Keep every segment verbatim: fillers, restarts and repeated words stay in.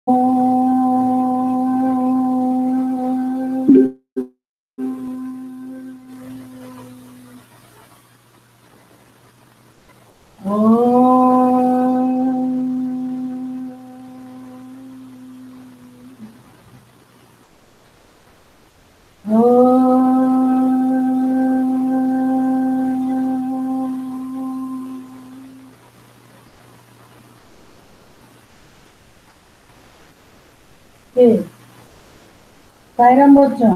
Siren बच्चों,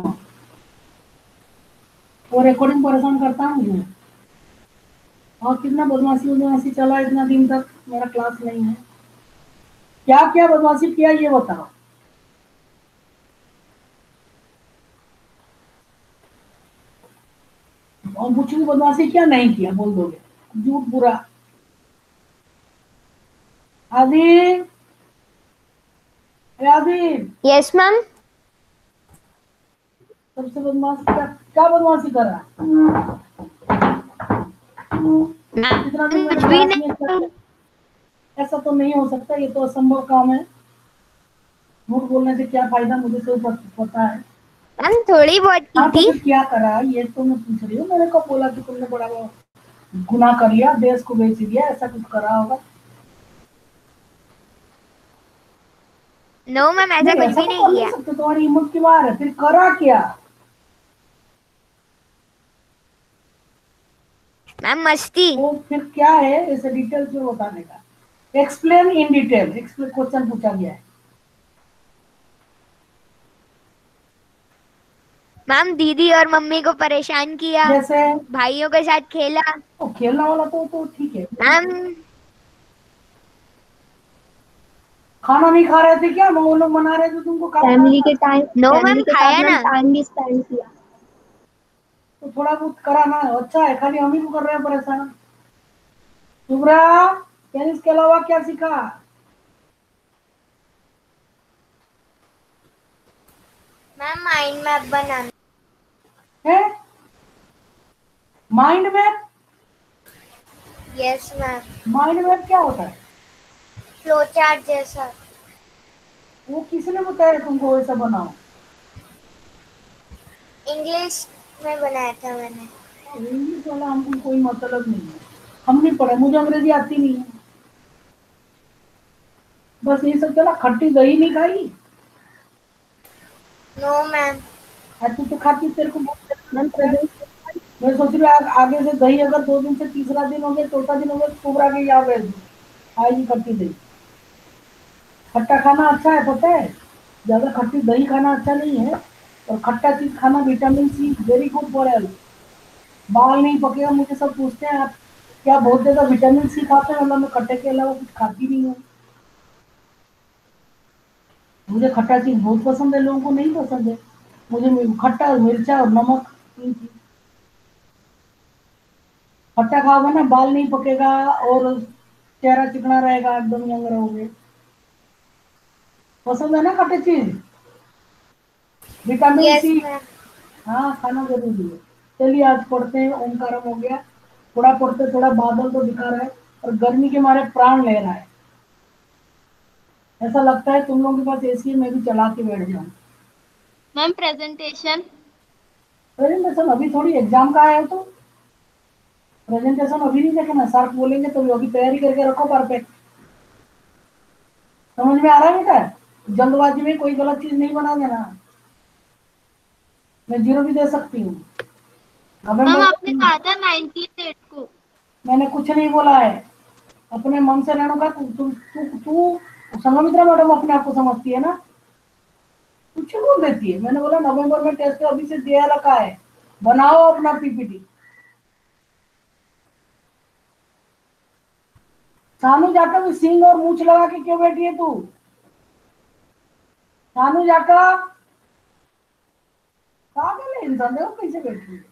वो recording परेशान करता है मुझे। और कितना बदमाशी बदमाशी चला इतना दिन तक, मेरा क्लास नहीं है। क्या क्या बदमाशी किया ये बताओ। और कुछ भी बदमाशी क्या नहीं किया बोल दोगे, झूठ बुरा। आदि, आदि, यस मैम। सबसे बदमाश क्या क्या बदमाशी कर रहा है? इतना दिन मेरे कुछ भी क्लास में नहीं। ऐसा तो नहीं हो सकता, ये तो असंभव काम है। झूठ बोलने से क्या फायदा, मुझे तो पता है। मैम थोड़ी बहुत की हाँ तो थी। फिर क्या करा ये तो मैं पूछ रही हूँ। मैंने कब बोला कि तुमने बड़ा गुनाह कर लिया, देश को बेच दिया, ऐसा कुछ करा होगा? नो मैम, ऐसा नहीं कुछ ऐसा भी तो नहीं कर नहीं किया। सकते, तुम्हारी हिम्मत की बात है। फिर करा क्या? मैम मस्ती। तो फिर क्या है, इसे डिटेल्स में बताने का। Explain in detail, explain question पूछा गया है। मैम दीदी और मम्मी को परेशान किया, जैसे भाइयों के साथ खेला। तो खेलना वाला तो तो ठीक है। मैम खाना नहीं खा रहे थे क्या? वो लोग मना रहे थे तुमको, खा फैमिली के टाइम नो फैमिली मैम के साथ खाया मैम ना। टाइम भी स्पेंड किया। तो थोड़ा बहुत करा ना, अच्छा है। खाली हम ही को कर रहे हैं परेशान। शुभ्रा, टेनिस के अलावा क्या सीखा मैम माइंड मैप बनाना। है? Mind map? Yes ma'am. Mind map क्या होता है? फ्लो चार्ट जैसा। वो किसने बताया तुमको वैसा बनाओ? इंग्लिश में बनाया था मैंने। इंग्लिश वाला हमको कोई मतलब नहीं है, हम नहीं पढ़े, मुझे अंग्रेजी आती नहीं है। बस ये सब चला। खट्टी दही नहीं खाई? No ma'am. तू तो खाती, तेरे को बहुत मैम अच्छा है। प्रेजेंट मैं सोच रही हूँ आ, आगे से दही अगर दो दिन से तीसरा दिन हो गया, चौथा दिन हो गया, कुबरा के यहाँ भेज दू, आएगी खट्टी दही। खट्टा खाना अच्छा है पता है, ज्यादा खट्टी दही खाना अच्छा नहीं है। और खट्टा चीज खाना, vitamin C very good for health. बाल नहीं पकेगा। मुझे सब पूछते हैं आप क्या बहुत ज्यादा विटामिन सी खाते हैं, मतलब मैं खट्टे के अलावा कुछ खाती नहीं हूँ। मुझे खट्टा चीज बहुत पसंद है, लोगों को नहीं पसंद है। मुझे मि- खट्टा, मिर्चा और नमक, तीन चीज। खट्टा खाओगे ना, बाल नहीं पकेगा और चेहरा चिकना रहेगा, एकदम यंग रहोगे। पसंद है ना खट्टी चीज? Vitamin yes C. मैम। हाँ खाना जरूरी है। चलिए आज पढ़ते हैं, ओमकारम हो गया। थोड़ा पढ़ते, थोड़ा बादल तो दिखा रहा है और गर्मी के मारे प्राण ले रहा है। ऐसा लगता है तुम लोगों के पास एसी है, मैं भी चला के बैठ जाऊं। मैम प्रेजेंटेशन प्रेजेंटेशन अभी थोड़ी, एग्जाम का है तो प्रेजेंटेशन अभी नहीं देखना। सर बोलेंगे तो अभी तैयारी करके रखो परफेक्ट। समझ में आ रहा है बेटा? जल्दबाजी में कोई गलत चीज नहीं बना देना। मैं जीरो भी दे सकती हूँ। मैम नवंबर आपने में कहा था नाइनटीन डेट को। मैंने कुछ नहीं बोला है। अपने मन से रहने का। तू तू तू तू संगमित्रा मैडम अपने आप को समझती है ना, कुछ बोल देती है। मैंने बोला नवंबर में टेस्ट अभी से दिया रखा है, बनाओ अपना पीपीटी। सानू जाकर भी सींग और मूछ लगा के क्यों बैठी है तू? सानू जाकर पागल है इंसान, देखो कैसे बैठी है।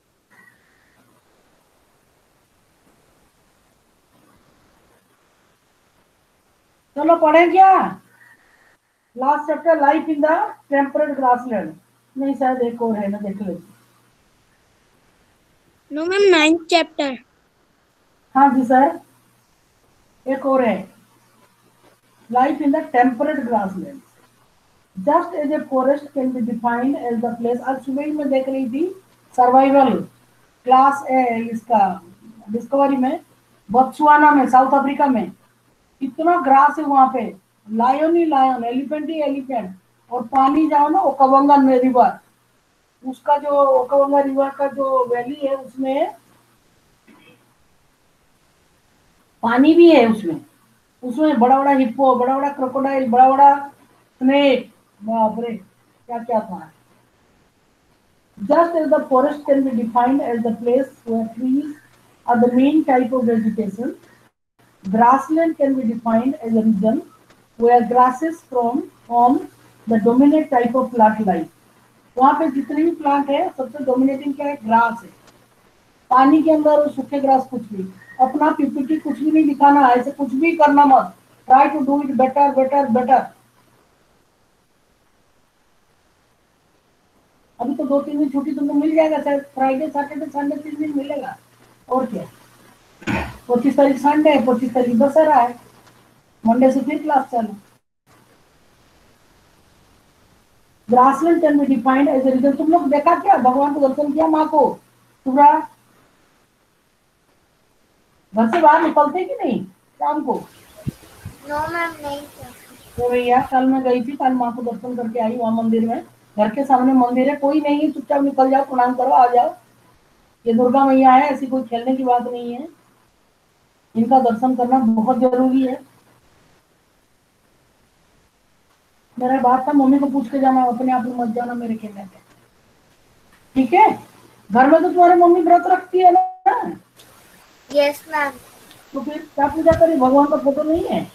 चलो पढ़े क्या? Last chapter, life in the temperate grassland. नहीं शायद एक और है ना, देख लो। No ma'am ninth chapter. हाँ जी सर, एक और है। life in the temperate grasslands. Just as a forest can be defined as the place, आज सुबह ही मैं देख रही थी सर्वाइवल क्लास इसका डिस्कवरी में, बत्सवाना में, साउथ अफ्रीका में इतना ग्रास है वहां पे, लायन ही लायन, एलिफेंट ही एलिफेंट, और पानी जाओ ना ओकावंगा रिवर, उसका जो ओकावंगा रिवर का जो वैली है उसमें पानी भी है, उसमें उसमें बड़ा बड़ा हिप्पो, बड़ा बड़ा क्रोकोडाइल, बड़ा बड़ा स्नेक, बाप रे क्या क्या था. Just as the forest can be defined as the place where trees are the main type of vegetation, grassland can be defined as a region where grasses from form the dominant type of plant life. वहाँ पे जितने भी plant है सबसे dominating क्या है, grass है. पानी के अंदर सूखे ग्रास कुछ भी, अपना पीपीटी कुछ भी नहीं दिखाना, ऐसे कुछ भी करना मत, try to do it better better better. अभी तो दो तीन दिन छुट्टी तुमको मिल जाएगा, शायद फ्राइडे सैटरडे संडे तीन दिन मिलेगा, और क्या. पच्चीस तारीख संडे है, पच्चीस तारीख दशहरा है, मंडे से फिर क्लास चालू. Grassland can be defined as a region. तुम लोग देखा क्या, भगवान को दर्शन किया, माँ को, पूरा घर से बाहर निकलते कि नहीं शाम को? नो मैम नहीं किया. तो भैया कल मैं गई थी, कल माँ को दर्शन करके आई वहाँ मंदिर में, घर के सामने मंदिर है, कोई नहीं है, चुपचाप निकल जाओ, प्रणाम करो, आ जाओ. ये दुर्गा मैया है, ऐसी कोई खेलने की बात नहीं है, इनका दर्शन करना बहुत जरूरी है. मेरा बात था मम्मी को पूछ के जाना, अपने आप में मत जाना मेरे खेलने पे, ठीक है? घर में तो तुम्हारी मम्मी व्रत रखती है ना? Yes ma'am. तो फिर क्या पूजा करी, भगवान का फोटो नहीं है?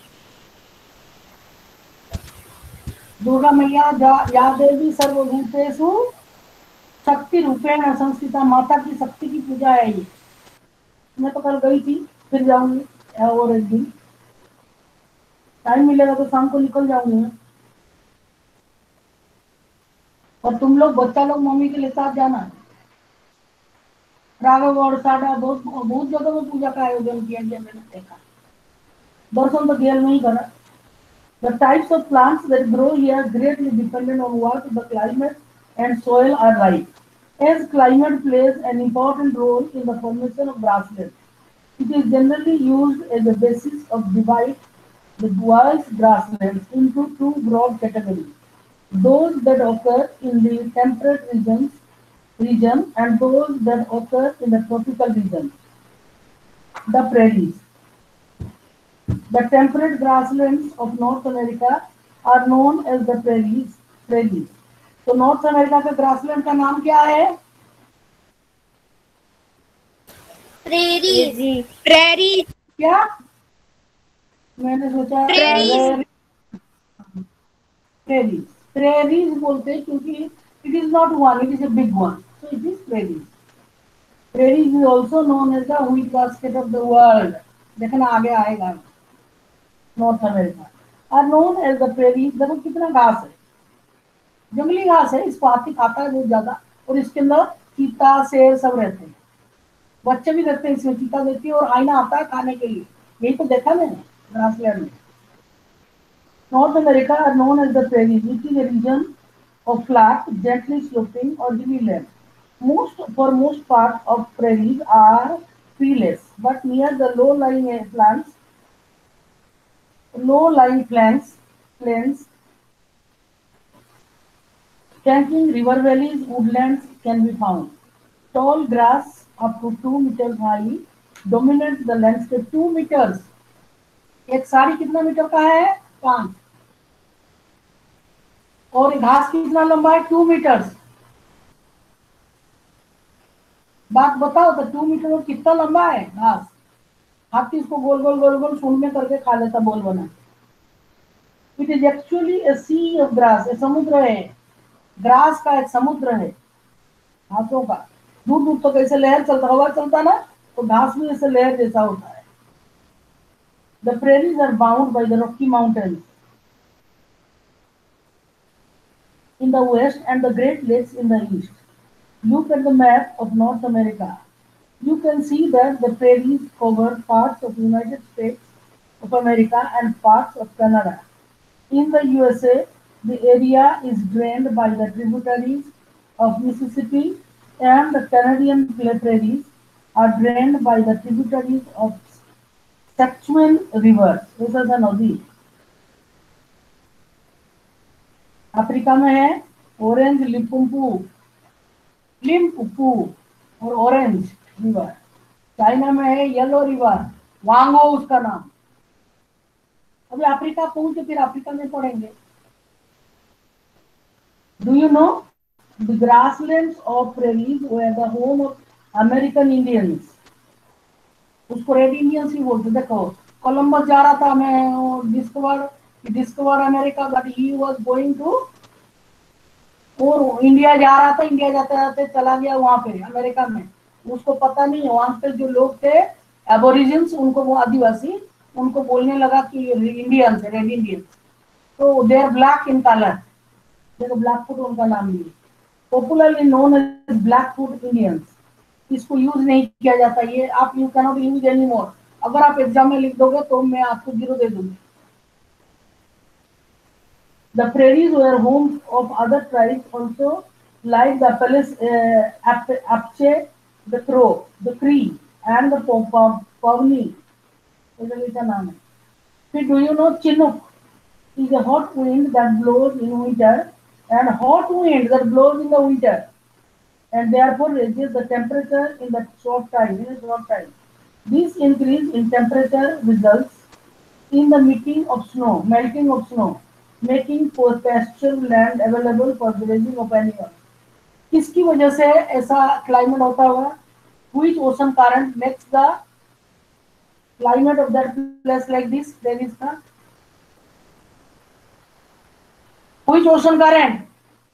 दुर्गा मैया या देवी सर्वभूतेषु शक्ति रूपेण संस्थिता, माता की शक्ति की पूजा है ये. मैं तो कल गई थी, फिर जाऊंगी और एक दिन टाइम मिलेगा तो शाम को निकल जाऊंगी मैं. और तुम लोग बच्चा लोग मम्मी के लिए साथ जाना. राघव और साडा बहुत बहुत जगह में पूजा का आयोजन किया गया, मैंने देखा, दर्शन तो रियल में ही करा. The types of plants that grow here greatly dependent on what the climate and soil are like. As climate plays an important role in the formation of grassland, it is generally used as a basis of divide the wild grasslands into two broad categories: those that occur in the temperate regions region and those that occur in the tropical region. The prairies. The temperate grasslands of North America are known as the prairies. Prairies. तो North America के grassland का नाम क्या है? Prairies. Prairie. क्या? मैंने सोचा prairies. Prairies prairies बोलते हैं क्योंकि it is not one, it is a big one, so it is prairies. Prairies is also known as the wheat basket of the world. देखना आगे आएगा. North America are known as the prairies. देखो कितना घास है, जंगली घास है, इसको हाथी खाता है बहुत ज्यादा, और इसके अंदर चीता शेर सब रहते हैं, बच्चे भी रहते हैं इसमें, चीता देती है और आईना आता है खाने के लिए, यही तो देखा मैंने ग्रासलैंड में. North America are known as the prairies, which is a region of flat, gently sloping or hilly land. Most for most part of prairies are treeless, but near the low-lying plants, low-lying plains, plains, flanking river valleys, woodlands can be found. Tall grass up to two meters high dominate the landscape. Two meters. एक साड़ी कितना metre का है? पांच. और घास कितना लंबा है? Two metres. बात बताओ तो टू मीटर और कितना लंबा है घास? हाथी इसको गोल गोल गोल गोल सूंड में करके खा लेता बोल बना. It is actually a sea of grass. A समुद्र है, ग्रास का एक समुद्र है घासों का. दूर दूर तक ऐसे लहर चलता, हवा चलता ना, तो घास भी ऐसे लहर जैसा होता है. The prairies are bound by the Rocky Mountains in the west and the Great Lakes in the east. Look at the map of North America. You can see that the prairies cover parts of the United States of America and parts of Canada. In the U S A, the area is drained by the tributaries of Mississippi, and the Canadian prairies are drained by the tributaries of Saskatchewan River. This is a नदी। Africa में है orange Limpopo Limpopo और orange river. China में है yellow river, वांगो उसका नाम। अभी Africa पहुंचे फिर अफ्रीका में पढ़ेंगे। Do you know the grasslands of prairies were the home of American Indians? उसको रेड इंडियंस ही बोलते। देखो कोलंबस जा रहा था, मैं discover discover America, but he was going to, और इंडिया जा रहा था, इंडिया जाते जाते चला गया वहां पे अमेरिका में। उसको पता नहीं वहां पे जो लोग थे एबोरिजिन्स, उनको वो आदिवासी, उनको बोलने लगा कि इंडियंस, रेड इंडियंस, तो they are black in colour. देखो ब्लैकफुट उनका नाम नहीं, popularly known as Blackfoot Indians. इसको यूज नहीं किया जाता, ये आप you cannot use any more. अगर आप एग्जाम में लिख दोगे तो मैं आपको जीरो दे दूंगी। The prairies were homes of other tribes also, like the Apelles, uh, Ap Apche, the Crow, the Cree, and the Pawnee. इसका नाम है। फिर do you know Chinook is a hot wind that blows in winter, and hot wind that blows in the winter, and therefore raises the temperature in the short time. In a short time, this increase in temperature results in the melting of snow, melting of snow, making for pasture land available for grazing of animals. किसकी वजह से ऐसा climate होता होगा? Which ocean current makes the climate of that place like this? There is the which ocean current?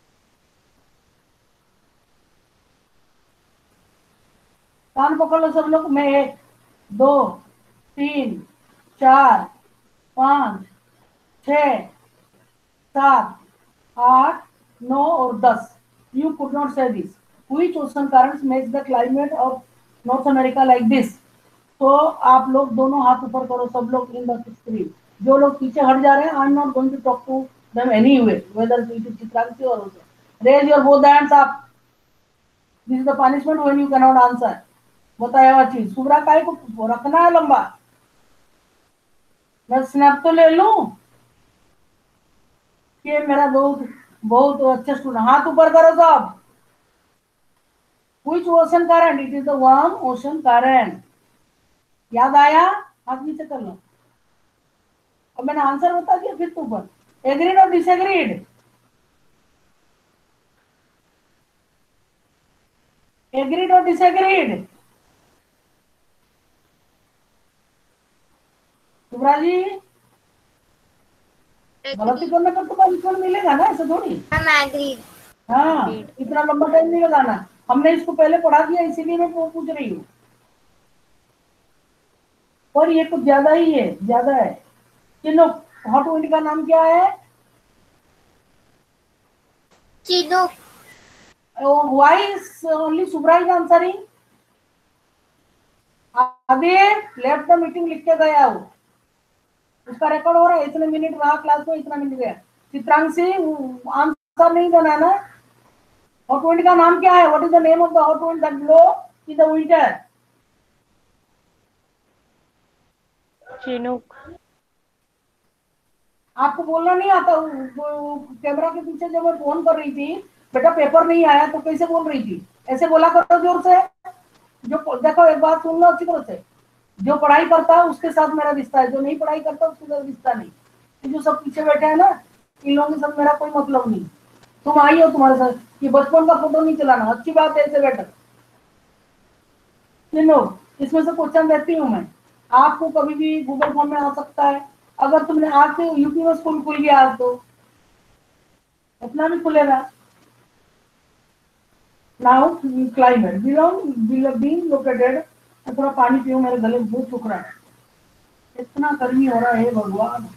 कान पकड़ लो सब लोग। मैं एक, दो, तीन, चार, पाँच, छः, सात, आठ, नौ और दस। You could not say this. Which ocean currents makes the climate of North America like this? तो आप लोग दोनों हाथ ऊपर करो सब लोग इन द स्क्रीन। जो लोग पीछे हट जा रहे हैं, I am not going to talk to them anyway, whether it is Chitranshi और उसे। Raise your both hands up. This is the punishment when you can not answer. बताया हुआ चीज सुब्रा काय को रखना है लंबा। मैं स्नैप तो ले लूं कि मेरा बहुत बहुत अच्छा स्टूडेंट। हाथ ऊपर करो सब। Which ocean current? It is the warm ocean current. याद आया? हाथ नीचे कर लो। अब मैंने आंसर बता दिया, फिर तो ऊपर। एग्रीड और डिसएग्रीड? एग्रीड और डिसएग्रीड? सुब्रा जी गलती करने पर तो पनिशमेंट मिलेगा ना, ऐसे थोड़ी। I'm agreed. हाँ, इतना लंबा टाइम नहीं लगाना। हमने इसको पहले पढ़ा दिया, इसीलिए मैं पूछ रही हूँ। और ये कुछ ज्यादा ही है, ज्यादा है। चिनूक, हॉट विंड का नाम क्या है? Chinook. Why is only Subra is answering? Adi left the meeting लिख के गया हो, उसका रिकॉर्ड हो रहा है। इतने मिनट रहा क्लास में, इतना मिनट गया। चित्रांशी आंसर नहीं देना है ना। हॉट विंड का नाम क्या है? What is the name of the hot wind that blow in the winter? Chinook. आपको बोलना नहीं आता? कैमरा के पीछे जब मैं फोन कर रही थी, बेटा पेपर नहीं आया, तो कैसे बोल रही थी? ऐसे बोला करो जोर से। जो देखो एक बात सुन लो अच्छी तरह से, जो पढ़ाई करता है उसके साथ मेरा रिश्ता है, जो नहीं पढ़ाई करता उसके साथ रिश्ता नहीं। जो सब पीछे बैठे हैं ना, इन लोगों के साथ मेरा कोई मतलब नहीं। तुम आई हो तुम्हारे साथ, कि बचपन का फोटो नहीं चलाना, अच्छी बात है। ऐसे बैठक सुनो, इसमें से क्वेश्चन देती हूँ मैं आपको, कभी भी गूगल फॉर्म में आ सकता है। अगर तुमने आज से यूपी में स्कूल खुल गया आज, तो अपना भी खुलेगा। Now climate belong being located. थोड़ा पानी पियो, मेरे गले में बहुत सूख रहा है, इतना गर्मी हो रहा है भगवान।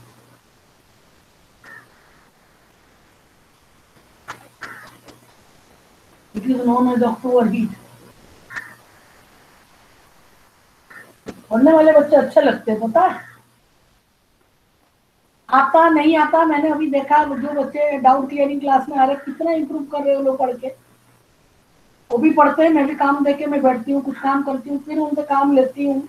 It is known as October heat. पढ़ने वाले बच्चे अच्छे लगते हैं, पता है। आता नहीं आता, मैंने अभी देखा जो बच्चे डाउट क्लियरिंग क्लास में आ रहे कितना इंप्रूव कर रहे हो लोग पढ़ के। वो भी पढ़ते हैं, मैं भी काम देके मैं बैठती हूँ, कुछ काम करती हूँ, फिर उनसे काम लेती हूँ।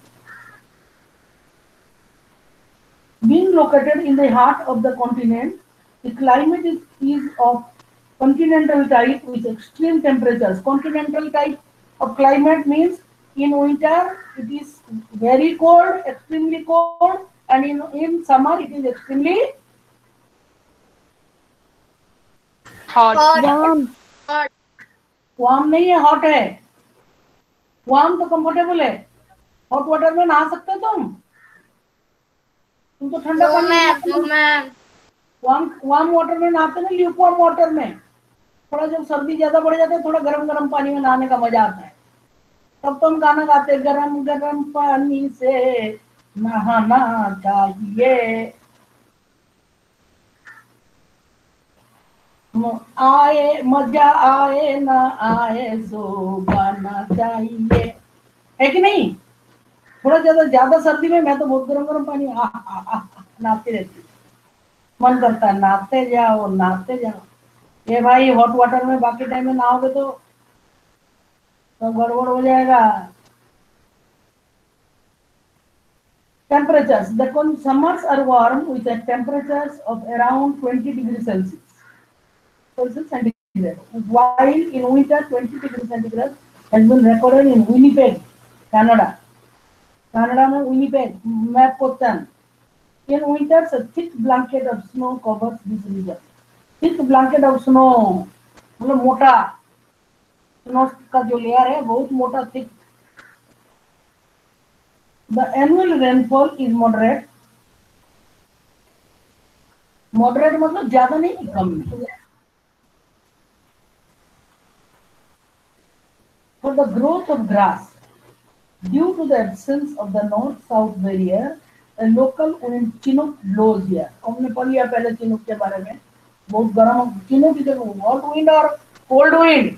Being located in the heart of the continent, the climate is, is of continental type with extreme temperatures. Continental type of climate means in winter it is very cold, extremely cold, and in, in summer it is extremely Hot. Hot. Warm. Warm नहीं है, hot है। Warm तो comfortable है, hot water में नहा सकते हो तुम तुम तो ठंडा No, पानी में ma'am. नहाते No, हो। ma'am. वार्म वार्म वाटर में नहाते ना, ल्यूकवार्म वाटर में। थोड़ा जब सर्दी ज्यादा बढ़ जाती है, थोड़ा गरम गरम पानी में नहाने का मजा आता है। तब तो हम गाना गाते, गरम गरम पानी से नहाना चाहिए, आए मजा आए ना आए सो गाना चाहिए, है कि नहीं? थोड़ा ज्यादा ज्यादा सर्दी में मैं तो बहुत गरम गरम पानी आ, आ, आ, आ, नहाती रहती हूँ। मन करता है नहाते जाओ नहाते जाओ। ये भाई हॉट वाटर में बाकी टाइम में नहाओगे तो तो गड़बड़ हो जाएगा। Temperatures. The summers are warm with the temperatures of around twenty degrees Celsius. Celsius centigrade. While in winter, twenty degrees centigrade has been recorded in Winnipeg, Canada. Canada में Winnipeg, Mapotan. In winters, a thick blanket of snow covers this region. Thick blanket of snow, मतलब मोटा snow का जो layer है बहुत मोटा, thick. The annual rainfall is moderate. Moderate मतलब ज्यादा नहीं, कम नहीं. For the growth of grass, due to the absence of the north-south barrier, a local wind Chinook blows here. हमने पढ़ लिया पहले Chinook के बारे में, बहुत गर्म Chinook की जगह hot wind और cold wind.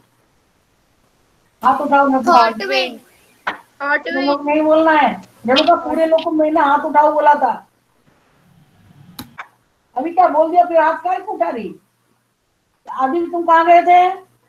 हाथ उठाओ ना, Hot wind. Hot तुम wind. लोग नहीं बोलना है। जब का पूरे लोग को मैंने हाथ उठाओ बोला था, अभी क्या बोल दिया, फिर हाथ काहे को उठा रही? आदिल तुम कहाँ गए थे?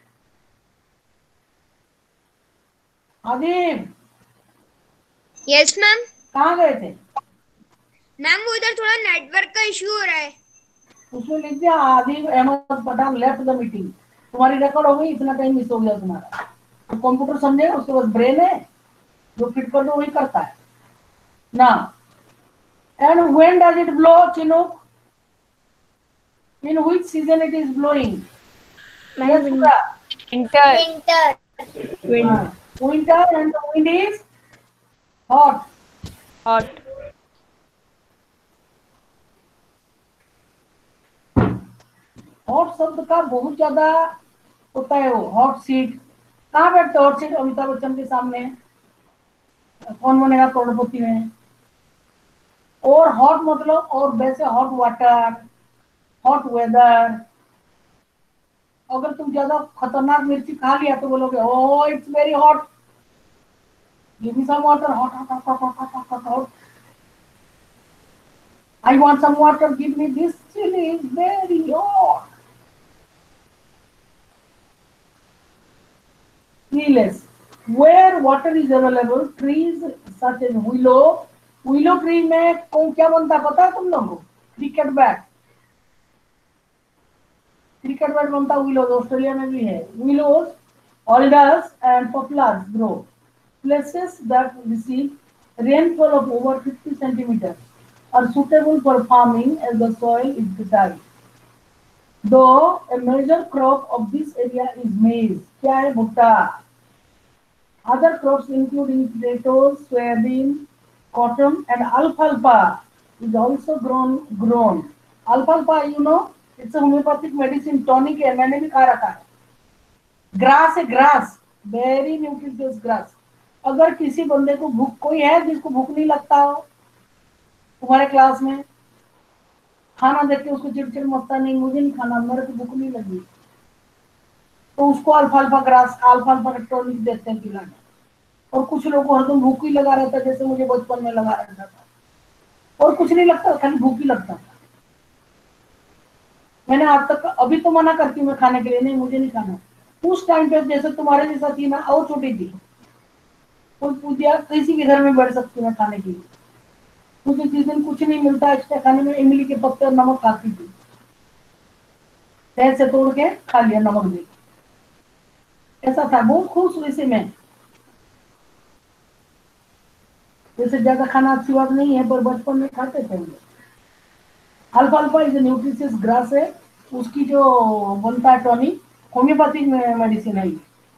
Adil Yes, ma'am. कहाँ गए थे? मैम वो इधर थोड़ा नेटवर्क का इशू हो रहा है। उसमें लिख दिया Adil Ahmed Pathan left the meeting. तुम्हारी रिकॉर्ड हो गई, इतना टाइम मिस हो गया तुम्हारा। तो कंप्यूटर समझेगा, उसके पास ब्रेन है, जो फिट कर दो वही करता है ना। And when does it blow chinook? In which season it is blowing? Winter. Winter. Wind. Winter and the wind is hot. Hot. Hot शब्द का बहुत ज्यादा होता है वो। हॉट सीट, कहाँ बैठते हॉट सीट? अमिताभ बच्चन के सामने। कौन बनेगा करोड़पति में? और हॉट मतलब, और वैसे हॉट वाटर, हॉट वेदर। अगर तुम ज्यादा खतरनाक मिर्ची खा लिया तो बोलोगे oh it's very hot, give me some water, hot hot hot hot hot hot hot, I want some water, give me this chilli is very hot. Treeless, where water is available, trees such as willow. willow tree में कौन क्या बनता है पता है तुम लोगों को? क्रिकेट बैट, क्रिकेट बैट बनता है willows, ऑस्ट्रेलिया में भी है। willows, alders and poplars grow places that receive rainfall of over fifty centimeters are suitable for farming as the soil is fertile. Though a major crop of this area is maize, क्या है? भुट्टा। Other crops including potatoes, soybean, cotton, and alfalfa is also grown. Grown. Alfalfa, you know, it's a homeopathic medicine, tonic है, मैंने भी खा रखा है। Grass है, grass, very nutritious grass. अगर किसी बंदे को भूख, कोई है जिसको भूख नहीं लगता हो तुम्हारे क्लास में? खाना देख के उसको चिड़चिड़ मचता, नहीं मुझे नहीं खाना, मेरे को भूख नहीं लगी, तो उसको अल्फाल्फा ग्रास, अल्फाल्फा टॉनिक देते हैं पिलाने। और कुछ लोगों को हरदम भूख ही लगा रहता है, जैसे मुझे बचपन में लगा रहता था, और कुछ नहीं लगता, खाली भूख ही लगता था। मैंने आज तक अभी तो मना करती हूँ मैं खाने के लिए, नहीं मुझे नहीं खाना। उस टाइम पे जैसे तुम्हारे जैसा थी ना, और छोटी थी, कोई पूछा किसी के घर में बैठ सकती मैं खाने के लिए, मुझे जिस दिन कुछ नहीं मिलता एक्स्ट्रा खाने में, इमली के पत्ते और नमक खाती थी, पैर से तोड़ के खा लिया नमक दे, ऐसा था, बहुत खुश हुई से मैं। वैसे ज्यादा खाना अच्छी बात नहीं है, पर बचपन में खाते थे हम लोग। अल्फाल्फा इज न्यूट्रिशियस ग्रास है, उसकी जो बनता है टॉनिक, होम्योपैथिक मेडिसिन है,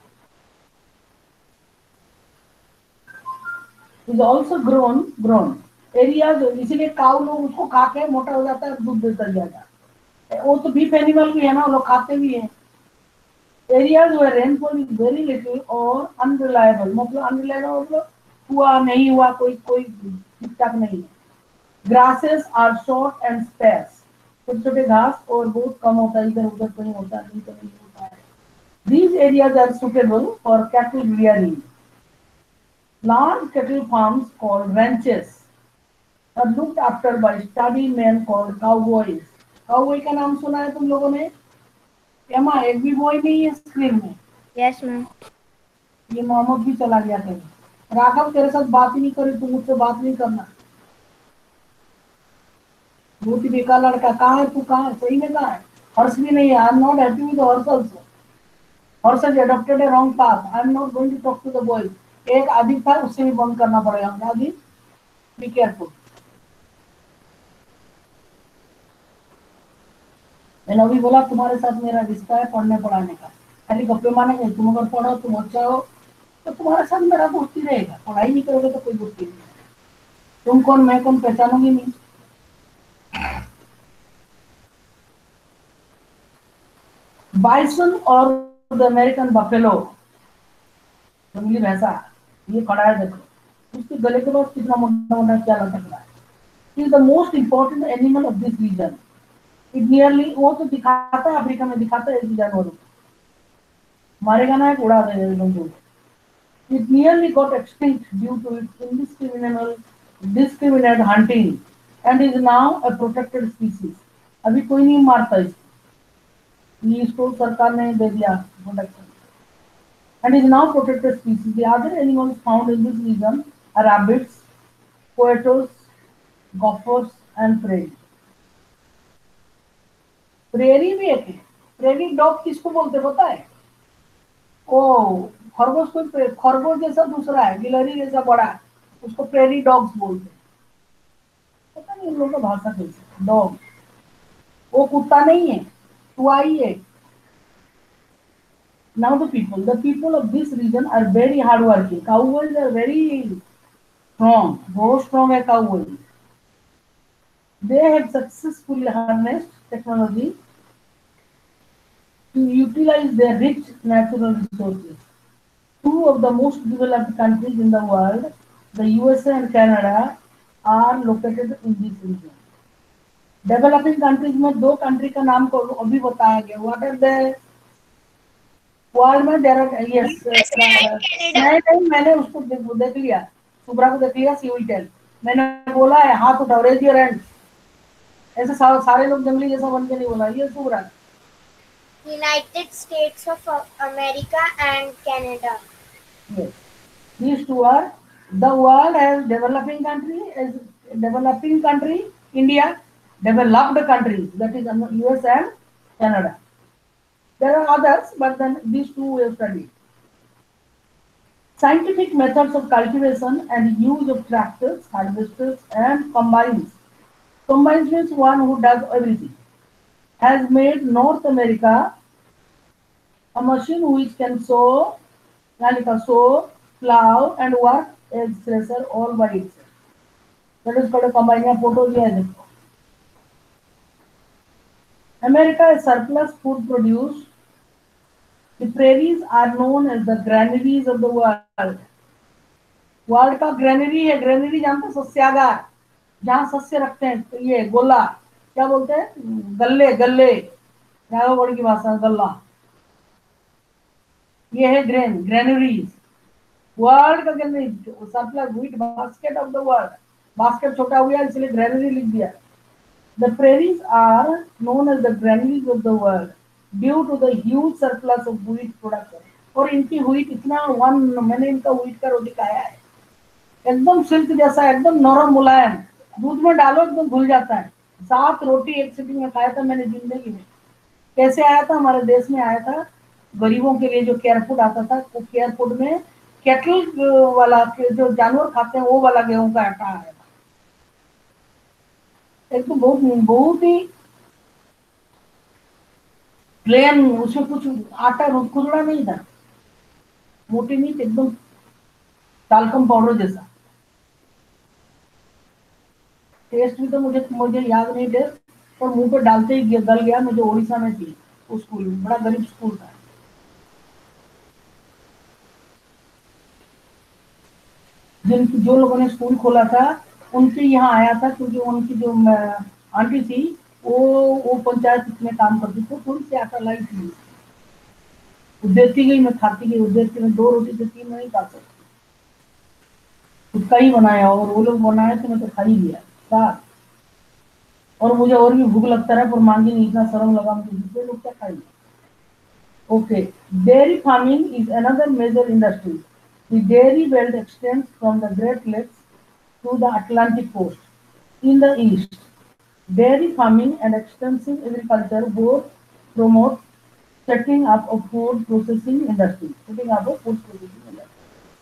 is also grown grown areas, इसीलिए काउ लोग उसको खा के मोटा हो जाता है, दूध देता ज्यादा। वो तो बीफ एनिमल भी है ना, वो लोग खाते भी है। Areas where rainfall is very little or unreliable, मतलब अनरिलायबल मतलब हुआ नहीं हुआ, कोई कोई ठीक ठाक नहीं है। Grasses are short and sparse, छोटे छोटे घास और बहुत कम होता है, इधर उधर कहीं होता नहीं तो नहीं होता है। These areas are suitable for cattle rearing. Large cattle farms called ranches are looked after by sturdy men called cowboys. Cowboy का नाम सुना है तुम लोगों ने? एमा एक भी बॉय नहीं है स्क्रीन में। Yes ma'am. ये मोहम्मद भी चला गया कहीं। राघव तेरे साथ बात ही नहीं करी, तू मुझसे बात नहीं करना, बहुत ही बेकार लड़का। कहाँ है तू, कहाँ है, सही में कहाँ है? हर्ष भी नहीं है। I am not happy with Harsh also. Harsh has adopted a wrong path. I am not going to talk to the boys. एक आदित्य था, उससे भी बंद करना पड़ेगा। Aditya be careful. मैंने अभी बोला तुम्हारे साथ मेरा रिश्ता है पढ़ने पढ़ाने का, खाली गप्पे मानेंगे। तुम अगर पढ़ो, तुम अच्छा हो तो तुम्हारे साथ मेरा दोस्ती रहेगा, पढ़ाई नहीं करोगे तो कोई दोस्ती नहीं। तुम कौन मैं कौन पहचानूंगी नहीं। बाइसन और द अमेरिकन बफेलो, जंगली भैंसा, ये खड़ा है देखो, उसके गले के पास कितना मोटा मोटा क्या लटक रहा है। Is the most important animal of this region. It nearly, वो तो दिखाता है अफ्रीका में, दिखाता है इस जानवरों को, मारेगा ना एक उड़ा देगा एकदम दूर। It nearly got extinct due to its indiscriminate, discriminate hunting and is now a protected species. अभी कोई नहीं मारता इसको, ये इसको सरकार ने दे दिया protection, and is now protected species. The other animals found in this region are rabbits, coyotes, gophers, and prairie. Prairie भी एक है। प्रेरी डॉग किसको बोलते पता है? ओ खरगोश, कोई खरगोश जैसा दूसरा है, गिलहरी जैसा बड़ा है, उसको प्रेरी डॉग्स बोलते हैं। पता नहीं इन लोगों का भाषा कैसे। डॉग, वो कुत्ता नहीं है, टुआई है। Now the people, the people of this region are very hardworking. Cowboys are very strong, बहुत strong है cowboys. They have successfully harnessed technology to utilize their rich natural resources. Two of the most developed countries in the world, the U S A and Canada, are located in this region. Developing countries में दो country का नाम को अभी बताया गया। What are the world में? There are, yes, नहीं नहीं, मैंने उसको देख, देख लिया, सुब्रा को देख लिया, सी विल टेल। मैंने बोला है हाथ उठाओ, रेज योर हैंड। ऐसे सा, सारे लोग जंगली जैसा बन के नहीं बोला, ये Subra. United States of America and Canada. Yes. These two are, the world has developing country, as developing country, India, developed countries, that is U S and Canada. There are others, but then these two we have studied. Scientific methods of cultivation and use of tractors, harvesters, and combines. Combines means one who does everything. Has made North America a machine which can sow, यानी का sow, plow, and work as thresher all by itself. That is called a combine. यहाँ photo दिया है देखो। America has surplus food produce. The prairies are known as the granaries of the world. World का granary है। Granary जानते हैं? सस्यागार, जहाँ सस्य रखते हैं। तो ये गोला क्या बोलते हैं? गल्ले, गल्ले, राघवगढ़ की भाषा में गल्ला। ये है ग्रेन, ग्रेनरीज। वर्ल्ड का granary, surplus wheat basket of the world. Basket छोटा हुआ इसलिए ग्रेनरी लिख दिया। The prairies are known as the granaries of the world due to the huge surplus of wheat production. और इनकी wheat इतना one मैंने इनका wheat का रोटी खाया है, एकदम सिल्क जैसा, एकदम नरम मुलायम, दूध में डालो एकदम घुल जाता है। सात रोटी एक सिटिंग में खाया था मैंने जिंदगी में। कैसे आया था? हमारे देश में आया था, गरीबों के लिए जो केयर फूड आता था, वो केयर फूड में कैटल वाला जो जानवर खाते हैं वो वाला गेहूं का आटा आया था। एक तो बहुत बहुत ही प्लेन, उसमें कुछ आटा खुदरा नहीं था, मोटी नहीं, एकदम टालकम पाउडर जैसा। टेस्ट भी तो मुझे मुझे याद नहीं टेस्ट, पर मुंह पे डालते ही गल गया। मुझे उड़ीसा में थी उस स्कूल में, बड़ा गरीब स्कूल था। जिन जो लोगों ने स्कूल खोला था उनके यहाँ आया था, क्योंकि उनकी जो आंटी थी वो वो पंचायत में काम करती थी, थोड़ी सी आटा लाई थी, देती गई, मैं खाती गई, देती में दो रोटी देती, मैं नहीं खा सकती, खुद का ही बनाया, और वो लोग बनाए थे मैं तो खा ही लिया साथ। और मुझे और भी भूख लगता रहा, पर मांगी नहीं, इतना शर्म लगा मुझे, दूसरे लोग क्या खाएंगे। Okay, dairy farming is another major industry. The dairy belt extends from the Great Lakes to the Atlantic coast. In the east, dairy farming and extensive agriculture both promote setting up of food processing industry. Setting up of food processing industry.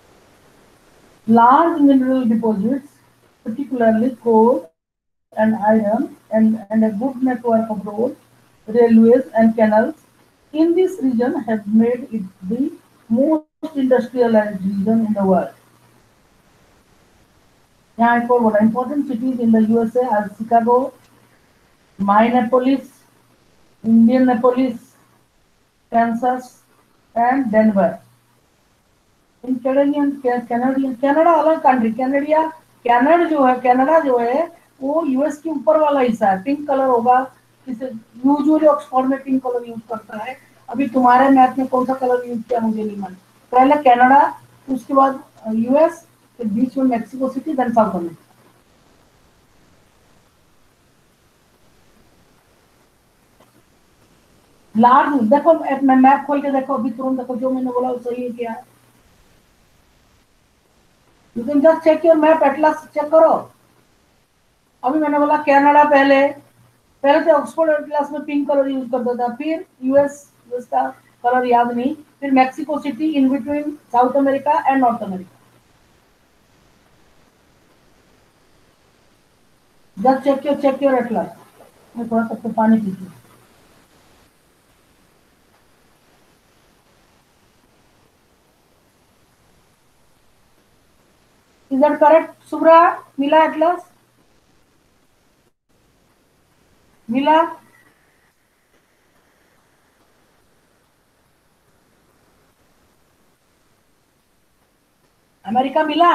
Large mineral deposits, particularly coal and iron, and, and a good network of roads, railways, and canals in this region have made it the most industrialized region in the world. यहाँ एक और बोला, important cities in the U S A are Chicago, Minneapolis, Indianapolis, Kansas, and Denver. In Canadian, Canadian, Canada अलग country, Canadian, Canada जो है, Canada जो है वो यूएस के ऊपर वाला हिस्सा है, पिंक कलर होगा, जिसे यूजुअली ऑक्सफोर्ड में पिंक कलर यूज करता है। अभी तुम्हारे मैप में कौन सा कलर यूज किया मुझे नहीं मालूम। पहले कनाडा, उसके बाद यूएस, फिर बीच में Mexico City, then South America. Large, देखो मैं मैप खोल के देखो अभी तुरंत, देखो जो मैंने बोला वो सही है क्या। You can just check your map, atlas check करो। अभी मैंने बोला कनाडा, पहले पहले तो ऑक्सफोर्ड एटलस में पिंक कलर यूज करता था, फिर यूएस, यूएस का कलर याद नहीं, फिर Mexico City, in between South America and North America. Just check your check your atlas. मैं थोड़ा सा पानी पीती हूँ। Is that correct, Subra? मिला एटलस? मिला? अमेरिका मिला?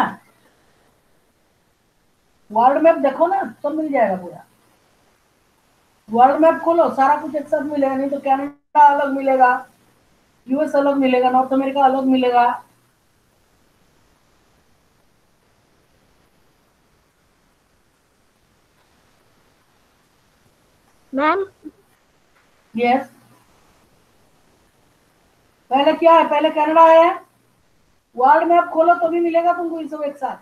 वर्ल्ड मैप देखो ना, सब मिल जाएगा पूरा। वर्ल्ड मैप खोलो, सारा कुछ एक साथ मिलेगा, नहीं तो कनाडा अलग मिलेगा, यूएस अलग मिलेगा, नॉर्थ अमेरिका अलग मिलेगा। मैम, यस, पहले क्या है, पहले कनाडा है। वर्ल्ड मैप खोलो तो भी मिलेगा तुमको ये सब एक साथ।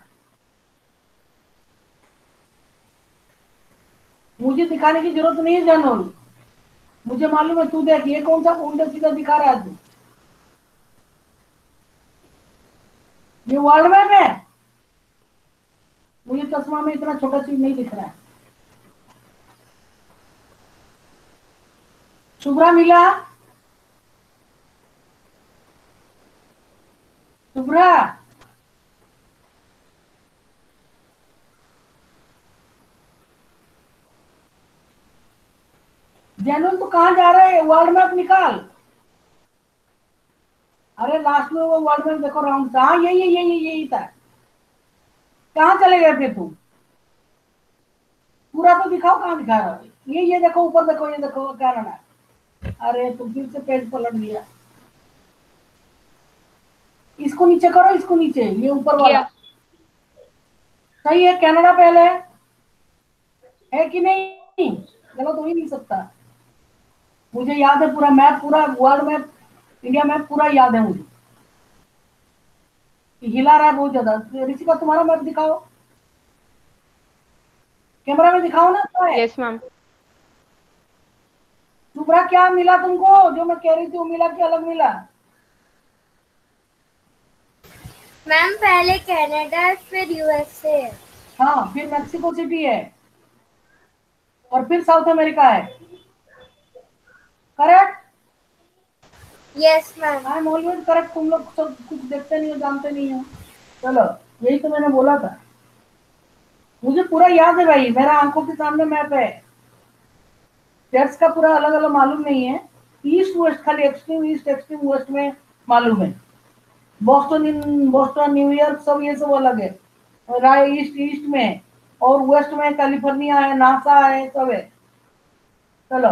मुझे दिखाने की जरूरत नहीं है जनरल, मुझे मालूम है। तू देख, ये कौन सा उल्टा सीधा दिखा रहा है तू? ये वर्ल्ड मैप है। मुझे चश्मा में इतना छोटा चीज नहीं दिख रहा है। शुभ्रा मिला? शुभ्रा, जैनुल तो कहाँ जा रहा है? वर्ल्ड मैप निकाल। अरे लास्ट में वो वर्ल्ड मैप देखो, राउंड था। हाँ यही यही यही था। कहाँ चले गए थे तुम? पूरा तो दिखाओ, कहाँ दिखा रहा है? ये ये देखो, ऊपर देखो, ये देखो कनाडा। अरे तुम फिर से पेज पलट दिया। इसको नीचे करो, इसको नीचे, ये ऊपर वाला सही है। कनाडा पहले है कि नहीं? नहीं, गलत हो ही नहीं सकता। मुझे याद है पूरा मैप, पूरा वर्ल्ड मैप, इंडिया मैप पूरा याद है मुझे। हिला रहा है बहुत ज्यादा। ऋषिका तुम्हारा मैप दिखाओ, कैमरा में दिखाओ ना। क्या है? Yes, ma'am. शुभ्रा क्या मिला तुमको? जो मैं कह रही थी वो मिला कि अलग मिला? मैम पहले कनाडा फिर यूएसए। हाँ, फिर मैक्सिको सिटी है और फिर साउथ अमेरिका है। Correct? Yes ma'am. I am always correct. तुम लोग सब कुछ देखते नहीं हो, जानते नहीं हो। चलो, यही तो मैंने बोला था। मुझे पूरा याद है भाई, मेरा आंखों के सामने मैप है। स्टेट्स का पूरा अलग अलग मालूम नहीं है। ईस्ट वेस्ट खाली एक्सट्रीम ईस्ट एक्सट्रीम वेस्ट में मालूम है। बॉस्टन इन बॉस्टन न्यूयॉर्क सब ये सब अलग है। राय ईस्ट ईस्ट में है और वेस्ट में कैलिफोर्निया है, नासा है, सब है। चलो,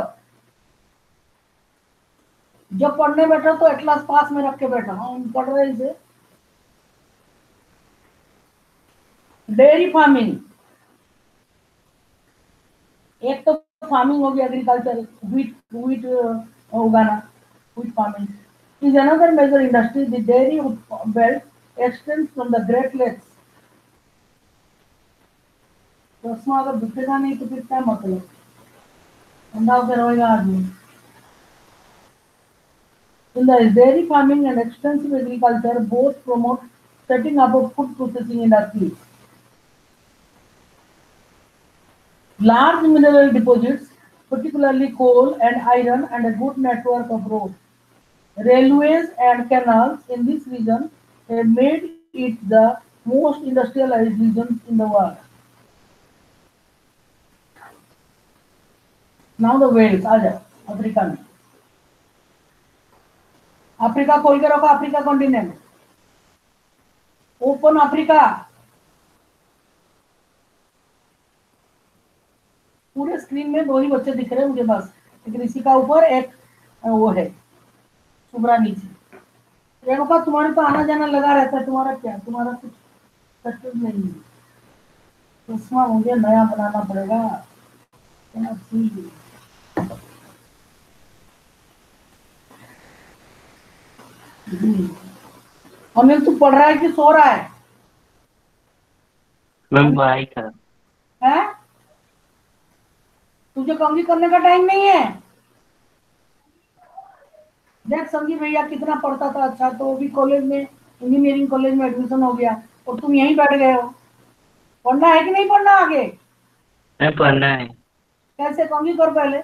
जब पढ़ने बैठा तो एटलास पास में रख के बैठा। हम पढ़ रहे इसे। डेयरी फार्मिंग, एक तो फार्मिंग हो गया, एग्रीकल्चर, व्हीट व्हीट उगाना, wheat farming is another major industry. The dairy belt extends from the Great Lakes. तो उसमें अगर दिखेगा नहीं तो फिर क्या मतलब? अंदाज से रहेगा आदमी। In the dairy farming and extensive agriculture, both promote setting up of food processing industries. Large mineral deposits, particularly coal and iron, and a good network of roads, railways, and canals in this region have made it the most industrialized region in the world. Now the whales, आ जाओ Africa में। Africa खोल के रखो, Africa continent, open Africa. पूरे screen में दो ही बच्चे दिख रहे हैं मुझे बस, एक ऋषिका ऊपर, एक वो है शुभ्रा नीचे। रेणुका तुम्हारे तो आना जाना लगा रहता है, तुम्हारा क्या? तुम्हारा कुछ सक्सेस नहीं है। चश्मा मुझे नया बनाना पड़ेगा। अनिल तू पढ़ रहा है कि सो रहा है? मैम पढ़ाई कर। हैं? तुझे कंघी करने का टाइम नहीं है? देख संजीव भैया कितना पढ़ता था अच्छा, तो वो भी कॉलेज में, इंजीनियरिंग कॉलेज में एडमिशन हो गया और तुम यहीं बैठ गए हो। पढ़ना है कि नहीं पढ़ना आगे? मैं पढ़ना है। कैसे? कंघी कर पहले।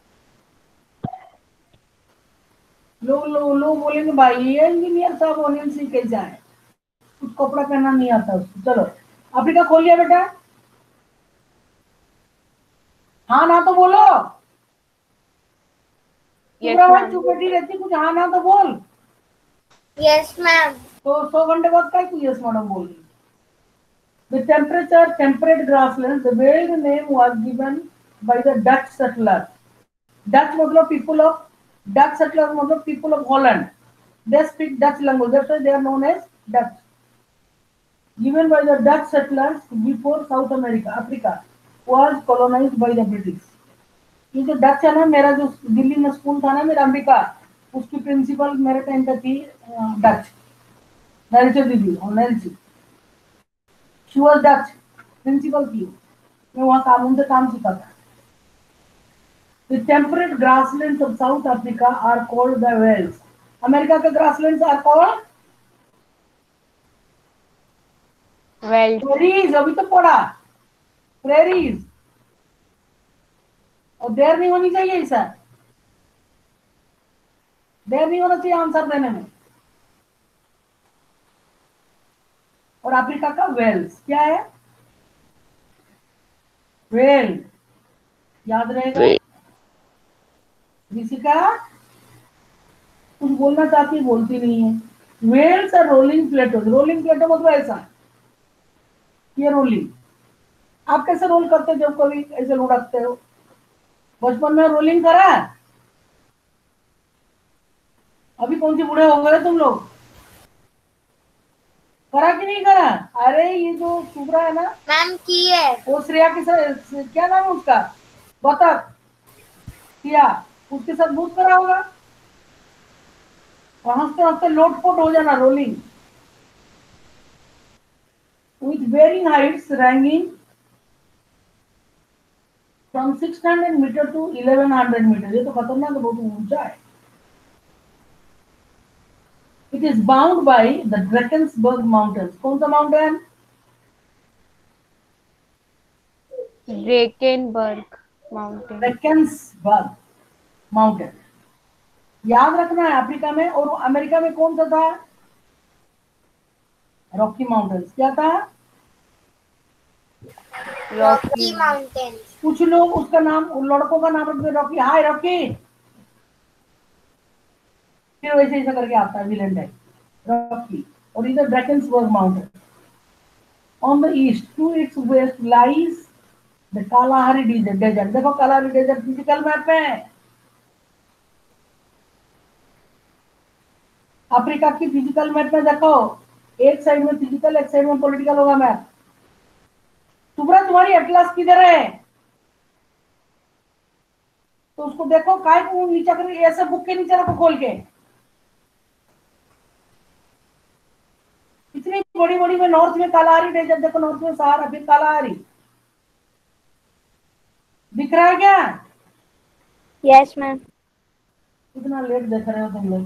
लोग लोग लोग बोलेंगे भाई ये इंजीनियर साहब अनिल सिंह कैसा है, कुछ कपड़ा पहनना नहीं आता उसको। चलो, अफ्रीका खोल लिया बेटा? हाँ ना तो बोलो। Yes, पूरा ma'am. चुप बैठी रहती, कुछ हाँ ना तो बोल। Yes ma'am. तो सौ घंटे बाद क्या तू यस मैडम बोल रही? The temperature temperate grasslands, the very name was given by the Dutch settler. Dutch मतलब people of Dutch settlers मतलब people of Holland. They speak Dutch language. That's why they are known as Dutch. Given by the Dutch settlers before South America, Africa was colonized by the British. ये जो Dutch है ना, मेरा जो दिल्ली में school था ना मेरा अंबिका, उसकी प्रिंसिपल मेरे टाइम पे थी डच, नैल्सी दीदी और Nelsie. She was Dutch principal थी, मैं वहाँ काम उनसे काम सीखा था। The temperate grasslands of South Africa are called the Wales. America के grasslands are called Well, prairies. अभी तो पढ़ा prairies, और देर नहीं होनी चाहिए ऐसा, देर नहीं होना चाहिए आंसर देने में। और अफ्रीका का वेल्स क्या है? वेल, याद रहेगा। ऋषिका कुछ बोलना चाहती है, बोलती नहीं है। वेल्स और रोलिंग प्लेटो, रोलिंग प्लेटो मतलब ऐसा, ये रोलिंग। आप कैसे रोल करते जब कभी ऐसे लुढ़कते हो? बचपन में रोलिंग करा? अभी कौन से बूढ़े हो गए तुम लोग? करा कि नहीं करा? अरे ये जो शुभ्रा है ना, मैम की है। वो श्रेया के साथ, क्या नाम है उसका? बतख किया, उसके साथ भूत करा होगा और हंसते हंसते लोटपोट हो जाना, rolling with varying heights ranging from six hundred metre to eleven hundred metre. ये तो खतरनाक, बहुत ऊंचा है। It is bound by the Drakensberg mountains. कौन सा mountain? Drakensberg mountain. Drakensberg mountain याद रखना है। अफ्रीका में और अमेरिका में कौन सा था? Rocky mountains. क्या था? Rocky mountain. कुछ लोग उसका नाम, उन लड़कों का नाम रखते रॉकी। हाय रॉकी, फिर वैसे ऐसा करके आता है विलन टाइप रॉकी। और इधर Drakensberg mountain. On the east to its west lies the Kalahari desert. देखो कालाहारी डेजर्ट फिजिकल मैप में है। अफ्रीका की फिजिकल मैप में देखो, एक साइड में फिजिकल, एक साइड में पॉलिटिकल होगा मैप। सुब्रा तुम्हारी एटलस किधर है? तो उसको देखो, काय को नीचे कर, ऐसे बुक के नीचे रखो खोल के। इतनी बड़ी बड़ी में नॉर्थ में कालाहारी डेजर्ट देखो, नॉर्थ में सहारा, फिर कालाहारी दिख रहा है क्या? Yes ma'am. कितना लेट देख रहे हो तुम लोग।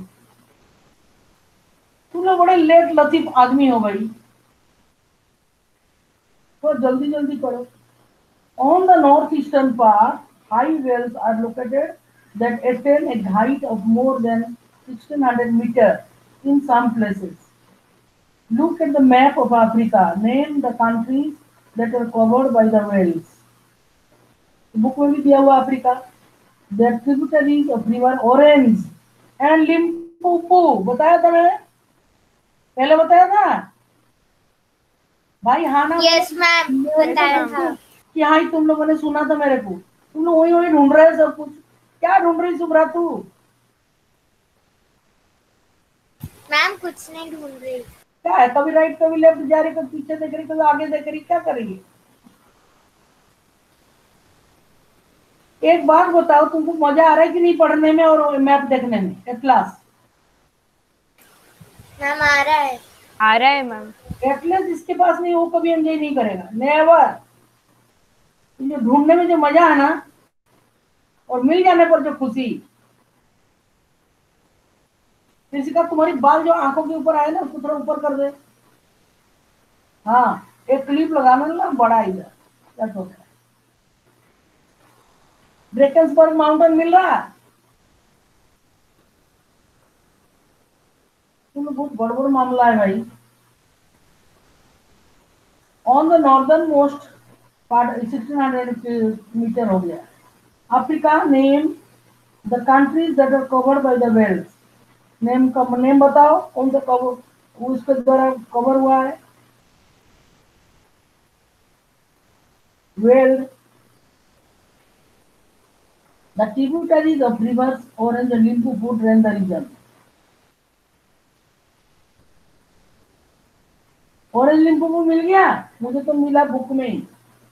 तुम लोग बड़े लेट लतीफ आदमी हो भाई, तो जल्दी जल्दी करो। On the northeastern part, high wells are located that attain a height of more than sixteen hundred meters in some places. Look at the map of Africa. Name the countries that are covered by the wells. Book में भी दिया हुआ Africa. The tributaries of river Orange and Limpopo। बताया था मैंने, पहले बताया था भाई। हाँ ना? यस मैम, बताया था। कि हाँ ही तुम लोगों ने सुना था मेरे को। तुम लोग वही वही ढूंढ रहे सब कुछ। क्या ढूंढ रही सुब्रा तू? मैम कुछ नहीं ढूंढ रही। क्या है, कभी राइट कभी लेफ्ट जा रही, कभी पीछे देख रही, कभी आगे देख रही, क्या करेगी? एक बात बताओ, तुमको मजा आ रहा है कि नहीं पढ़ने में और मैप देखने में? एटलास मैम आ रहा है। आ रहा है मैम। एटलास जिसके पास नहीं वो कभी एंजॉय नहीं करेगा, नेवर। जो ढूंढने में जो मजा है ना, और मिल जाने पर जो खुशी। किसी का तुम्हारी बाल जो आंखों के ऊपर आए ना, उसको थोड़ा ऊपर कर दे। हाँ, एक क्लिप लगाना ना बड़ा इधर, क्या तो है। ड्रेकन्सबर्ग माउंटेन मिल रहा है? तुम बहुत गड़बड़ मामला है भाई। On the northern most part sixteen hundred metre हो गया। Africa name the countries that are covered by the velds. Name का नेम बताओ, कौन सा कवर उसके द्वारा कवर हुआ है? Well, the tributaries of rivers Orange and Limpopo drain the region. Orange Limpopo मिल गया? मुझे तो मिला बुक में ही।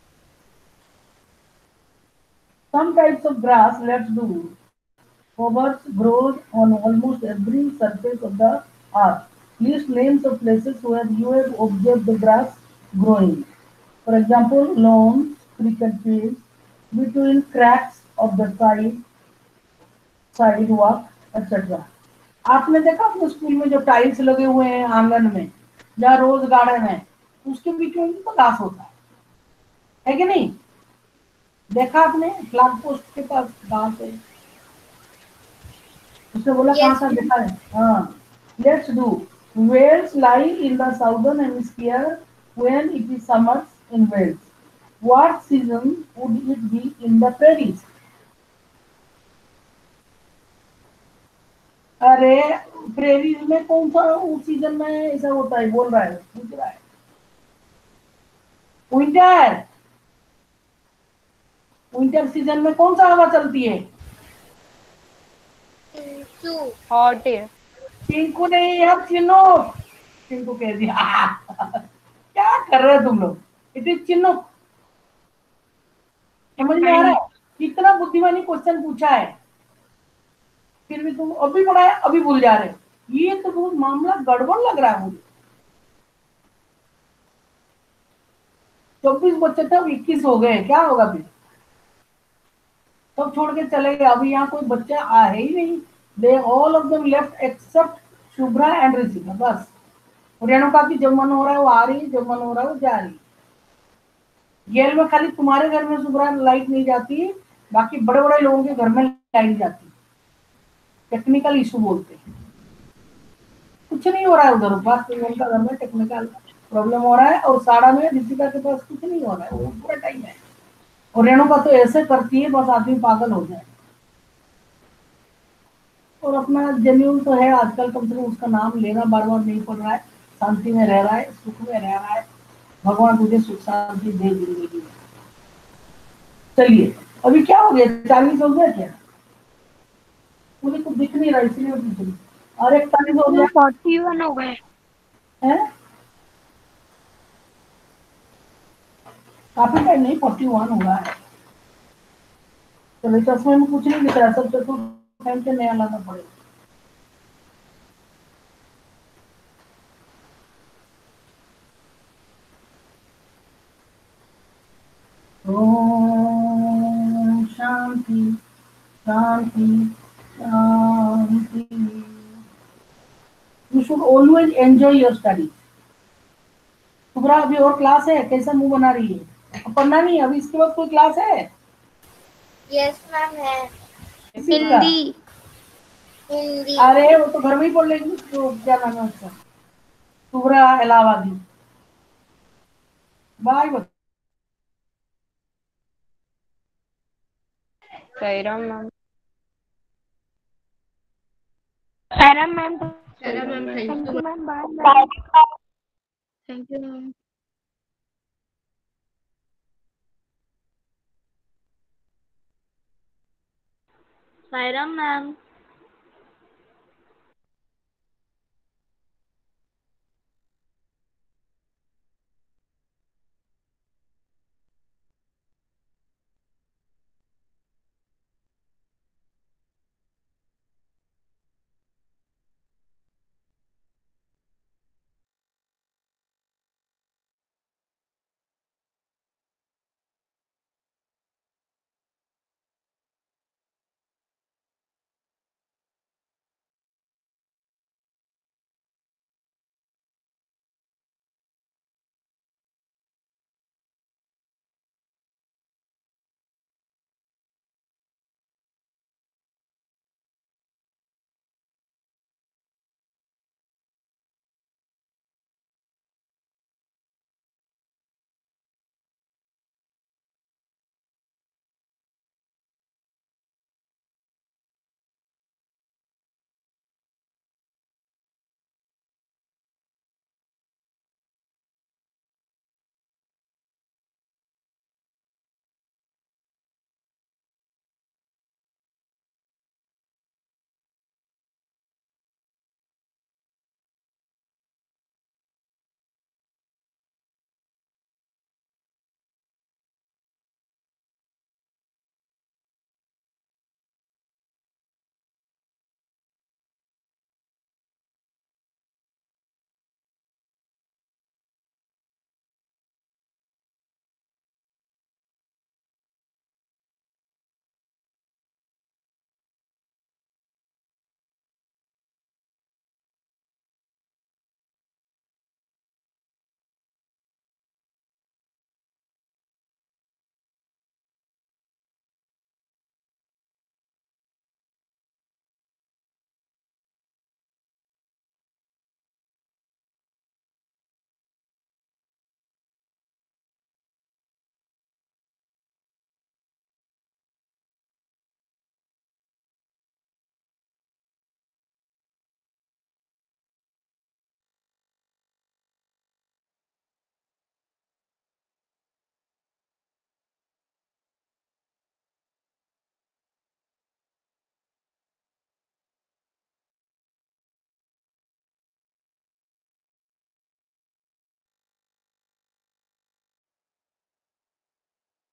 Some types of grass, let's do, covers grows on almost every surface of the earth. List names of places where you have observed the grass growing. For example, lawns, cricket fields, between cracks of the side, sidewalk, et cetera. आपने देखा अपने school में जो tiles लगे हुए हैं आंगन में, जहाँ रोज गार्डन है, उसके बीच में भी तो घास होता है, है कि नहीं? देखा आपने? फ्लैग पोस्ट के पास घास है। उसने बोला कहाँ सा देखा है? हाँ, let's do. Wales lie in the southern hemisphere when it is summers in Wales. What season would it be in the prairies? अरे प्रेरीज में कौन सा उस सीजन में ऐसा होता है? बोल रहा है, पूछ रहा है। विंटर। विंटर सीजन में कौन सा हवा चलती है? हॉट है। चिंकू नहीं यार, चिनूक। चिंकू कह दिया। क्या कर रहे हो तुम लोग? It is chinook. समझ में आ रहा है? कितना बुद्धिमानी क्वेश्चन पूछा है, फिर भी तुम अभी पढ़ा है अभी भूल जा रहे हो। ये तो बहुत मामला गड़बड़ लग रहा है मुझे। चौबीस बच्चे थे, अब इक्कीस हो गए, क्या होगा फिर? सब छोड़ के चले गए, अभी यहाँ कोई बच्चा आ है ही नहीं। They all of them left except Shubhra and Rishika, बस। रेणुका की जब मन हो रहा है वो आ रही है, जब मन हो रहा है वो जा रही है। गेल में खाली तुम्हारे घर में शुभ्रा लाइट नहीं जाती, बाकी बड़े बड़े लोगों के घर में लाइट जाती। टेक्निकल इशू बोलते हैं। कुछ नहीं हो रहा है उधर, बस उनका घर में टेक्निकल प्रॉब्लम हो रहा है, और साड़ा में ऋषिका के पास कुछ नहीं हो रहा है, वो पूरा टाइम है। और रेणुका तो ऐसे करती है बस आदमी पागल हो जाए। और अपना जमीन तो है आजकल, कम से कम उसका नाम लेना बार बार नहीं पड़ रहा है, शांति में रह रहा है, सुख में रह रहा है। भगवान तुझे सुख शांति दे जिंदगी में। चलिए, अभी क्या हो गया, चालीस हो गया क्या? मुझे कुछ दिख नहीं रहा इसलिए पूछ रही। और इकतालीस हो गया फोर्टी वन हो गए। है, काफी टाइम नहीं, फोर्टी वन हुआ है। चलो चश्मे में कुछ नहीं दिख रहा, सब चश्मा पहन के नया लाना पड़ेगा। ओम शांति शांति शांति। You should always enjoy your study. तुम्हारा अभी और क्लास है, कैसा मुंह बना रही है? अब पढ़ना नहीं, अभी इसके बाद कोई क्लास है? यस मैम है। किसी का? हिंदी। हिंदी। अरे वो तो घर में ही पढ़ लेगी, तो क्या नाम है उसका, तुम्हारा इलाहाबादी। बाय बच्चे। साईराम मैम। सायरा मैम। चलो ma'am, thank thank you. You ma'am. Bye. Thank you ma'am. Saira ma'am.